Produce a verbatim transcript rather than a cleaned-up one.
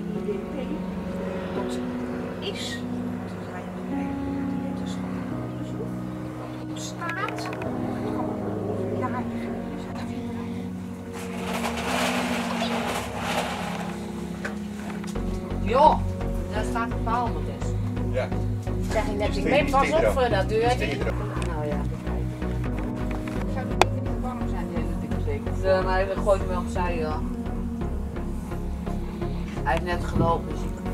I D P, dat is, dat is eigenlijk een wetenschappelijk onderzoek, dat ontstaat, het kan over jaren geleden zijn. Ja, daar staat een paalmodest. Ja. Zeg ik net, ik neem pas op voor dat deurtje. Nou ja. Zou het niet te warm zijn, de hele dikke zeker? Ja, maar ik gooi hem wel opzij, ja. Hij heeft net gelopen, dus ik